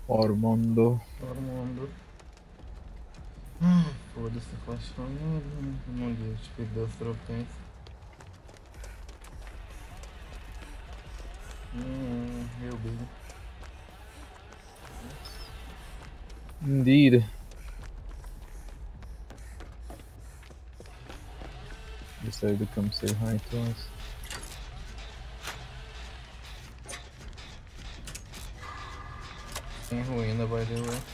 Ormondo. Ormondo. Ai, foda-se, flash nada, não ligo, te perdeu os troféus. Meu bem. Indeed. Decided to come say hi to us. Sem ruína, by the way.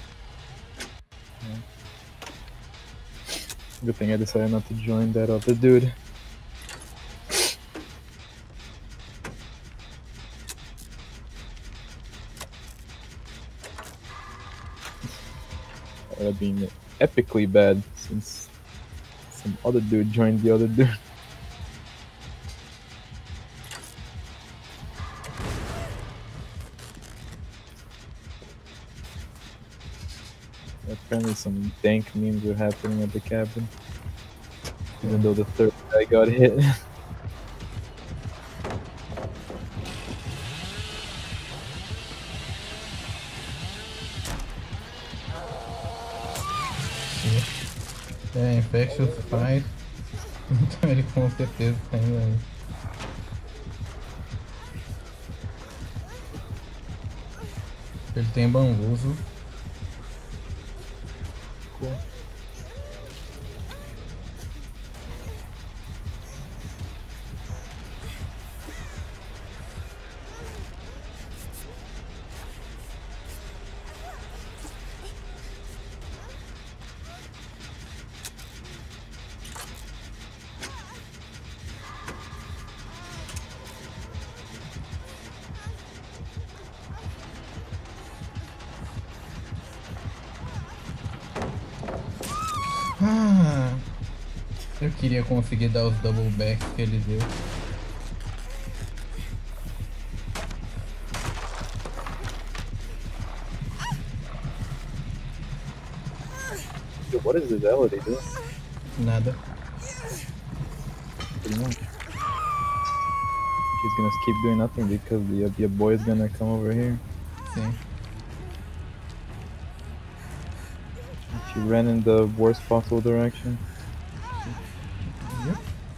Good thing I decided not to join that other dude. That would have been epically bad since some other dude joined the other dude. Apparently some dank memes were happening at the cabin. Even though the third guy got hit. É, Infectious Fight. Então ele com certeza tá indo aí. Ele tem bambuzo. Cool. Ah, eu queria conseguir dar os double backs que ele deu. Dude, what is this Elodie doing? Nada. Pretty much. She's gonna keep doing nothing because the boy is gonna come over here. Sim. She ran in the worst possible direction. Yep.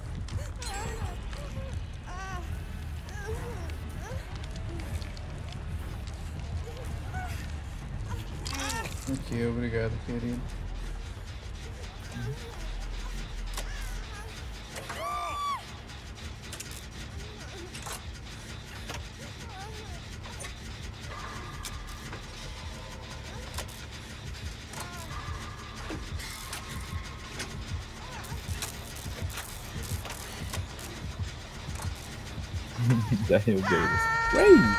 Ok, obrigado, querido. Daniel Davis. Ray!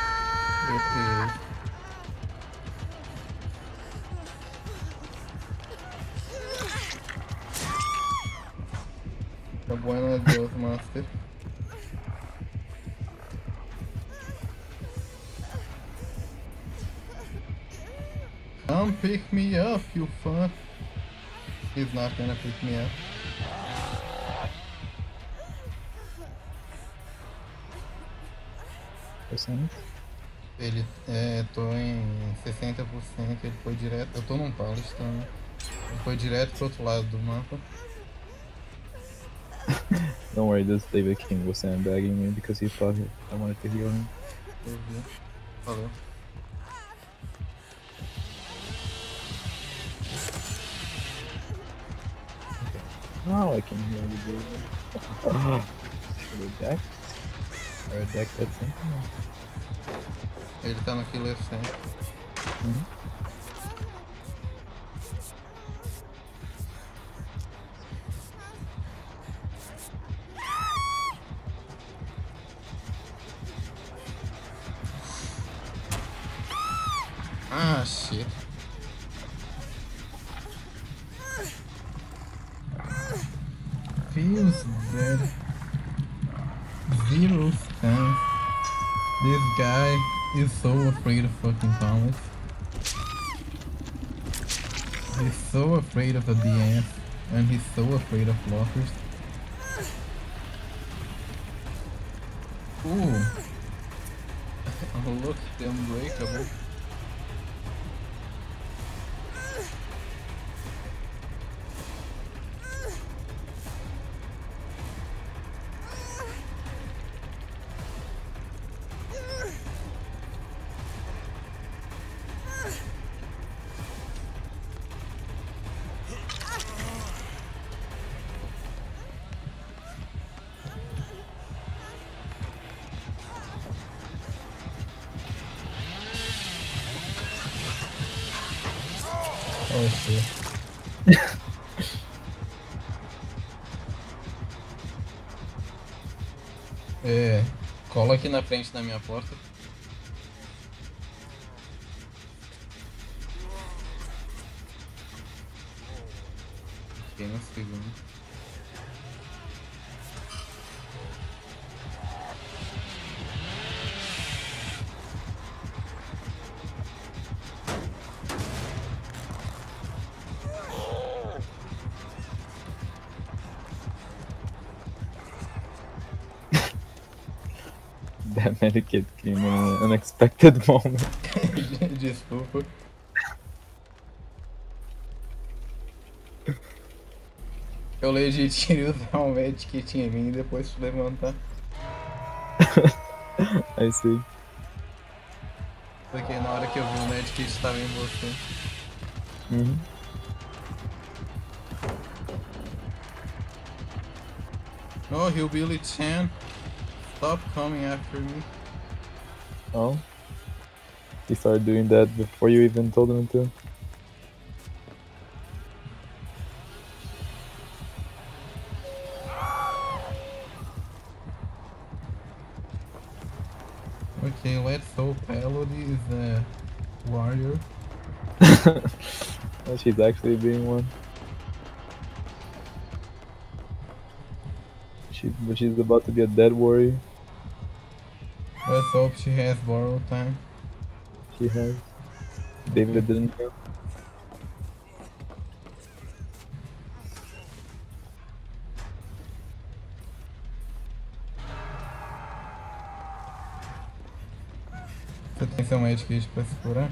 Buenas Deus, Master. Come pick me up, you fuck. He's not gonna pick me up. Percent? Ele, tô em 60%, ele foi direto. Eu tô num Paulista, né? Ele foi direto pro outro lado do mapa. Don't worry, this David King was sandbagging me because he thought I wanted to heal him. Eu vi. Valeu. Now I can heal you, David. Should I deck? Or a deck that's simple? Ele tá no Killer 100. Ah, shit. Feels bad. Zero stance. This guy is so afraid of fucking Thomas. He's so afraid of the DF, and he's so afraid of blockers. Ooh. Oh, look, the unbreakable. Oh shit. Cola aqui na frente da minha porta. Fiquei um segundo. That medikit came in an unexpected moment. Desculpa. Eu legitimo usar um medkit em mim e depois te levantar. I see. Porque na hora que eu vi o medkit estava em você. No, Hillbilly Chan, stop coming after me. Oh? He started doing that before you even told him to? Okay, let's hope Elodie is a warrior. Well, she's actually being one. But she's about to be a dead warrior. Let's hope she has borrowed time. She has. David didn't know. Você tem seu medkit pra se curar?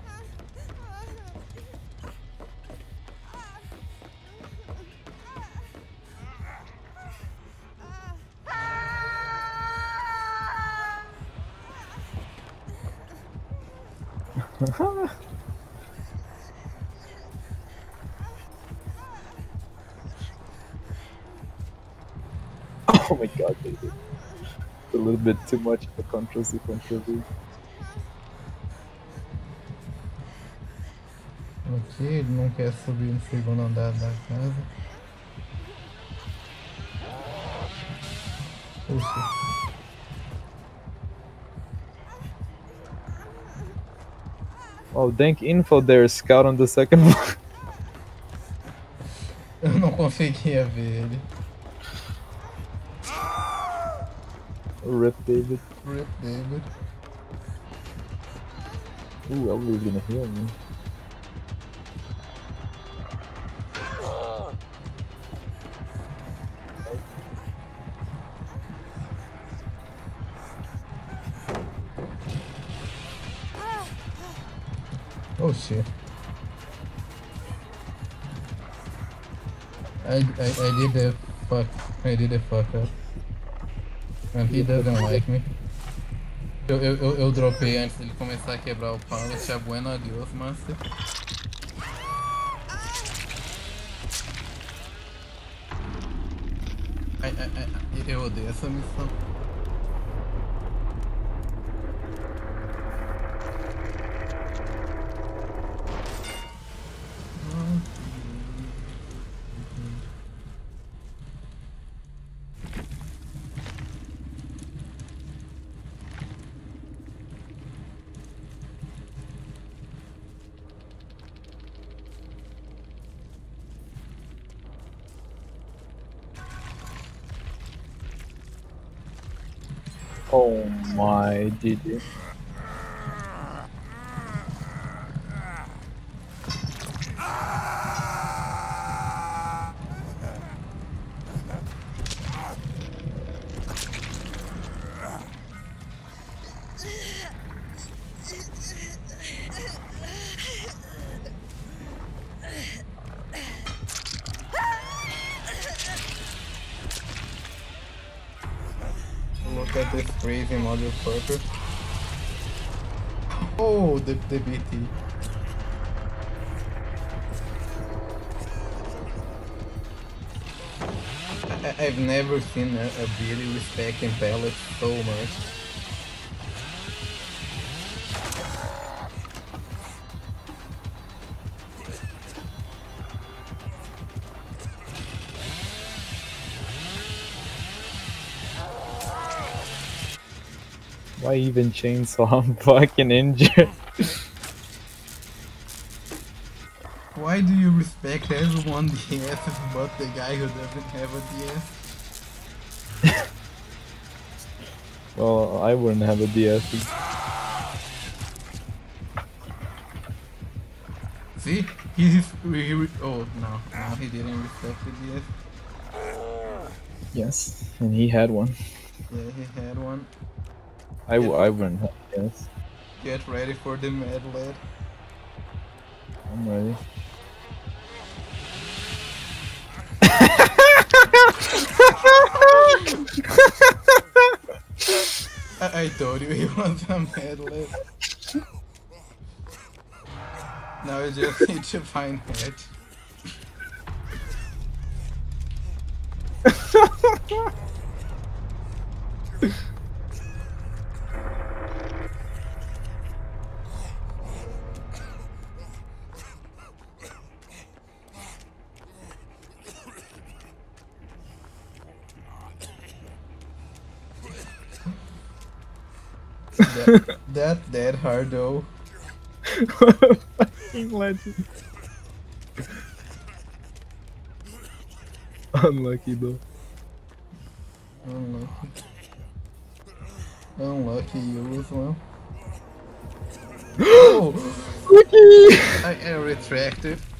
Oh my god, David. A little bit too much of a Ctrl-C, Ctrl-V. Ok, ele não quer subir no segundo andar da casa. Puxa. Oh, dank info there, scout on the second one. Eu não conseguia ver ele. Rip David. Rip David. Ooh, Elder's gonna heal me. Oh shit. I did a fuck up. And he doesn't like me. Eu dropei antes dele começar a quebrar o pallet. A bueno adiós, master. Eu odeio essa missão. Oh my GG. Look at this crazy motherfucker. Oh, the BT. I've never seen a BT respecting pellets so much. Why even chainsaw? I'm fucking injured. Why do you respect everyone DSs but the guy who doesn't have a DS? Well, I wouldn't have a DS. See? Oh, no. No, he didn't respect the DS. Yes, and he had one. Yeah, he had one. I wouldn't have a DS. Get ready for the Mad Lad. I'm ready. I told you he was a Mad Lad. Now you just need to find Hatch. That hard though. Fucking legend. Unlucky though. Unlucky. Unlucky you as well. Oh! I retracted.